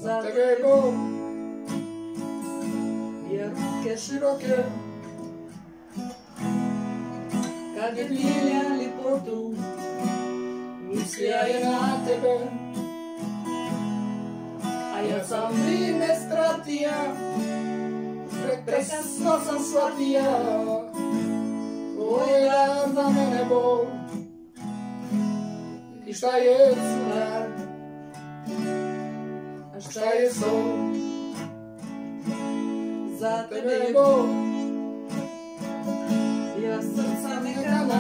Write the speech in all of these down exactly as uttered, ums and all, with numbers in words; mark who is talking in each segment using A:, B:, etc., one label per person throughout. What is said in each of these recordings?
A: za tebe Bog je ruke široke, kad je milja lipotu, mislija je na tebe, a ja sam vime stratija, prekasno sam shvatija, tvojega za mene Bog, i šta je sunar, a šta je sol, za tebe je Bog, ja srca nekada,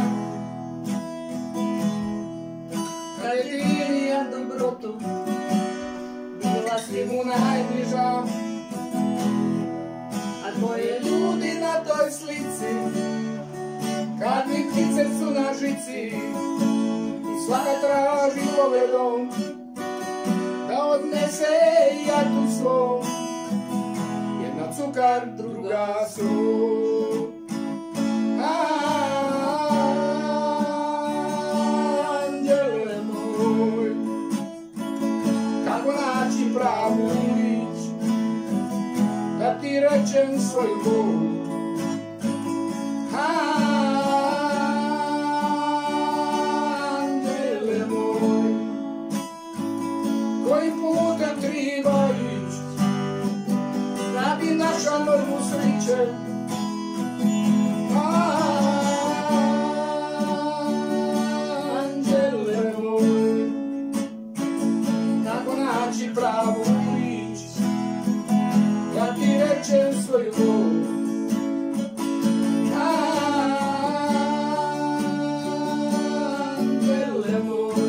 A: kad je dilija dobrotu, bila si mu najbliža, a tvoje ljudi na toj slici, kad mi ptice su na žici, i svaka traži povedom, da odnese jatu svom, jedna cukar, druga su. Anđele moj, kako naći pravu riječ, da ti rečem svoju bol. Anđele moj, kojim putem treba ići, da bi naša normu sreće. Anđele moj, kako naći pravu riječ, da ti rečem svoju bol. Anđele moj,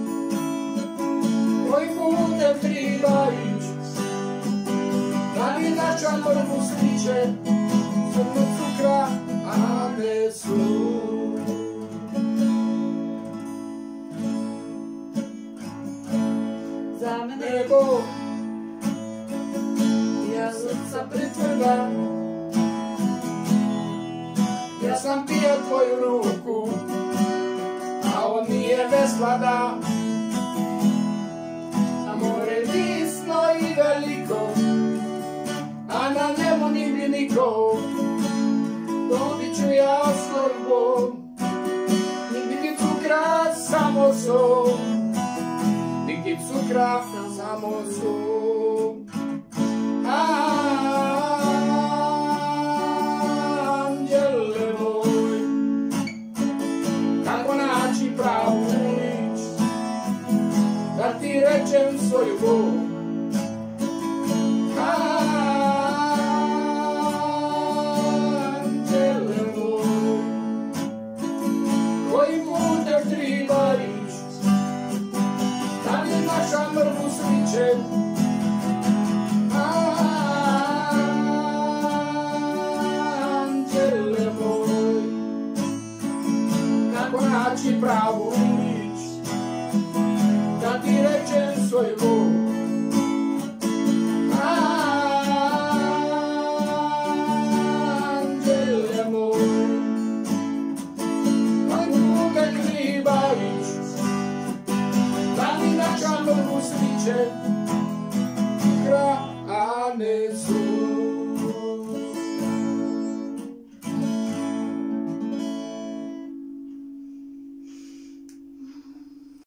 A: kojim putem treba ići, da bi naša normu sreće, crno cukra, a ne su. Za mene je Bog, ja srca pritvrda, ja sam pija tvoju ruku, a on nije bez vlada, a more visno i veliko, a na nebu nigdje niko, dobit ću ja svoj Bog, nigdje ti cukra, samo sol, nigdje cukra, samo sol. Anđele moj, kako naći pravu riječ, da ti rečem svoju bol. Anđele moj, kojim putem treba ići, da mi naša mrvu sreće. Anđele moj, kako naći pravu riječ, da ti rečem svoju bol.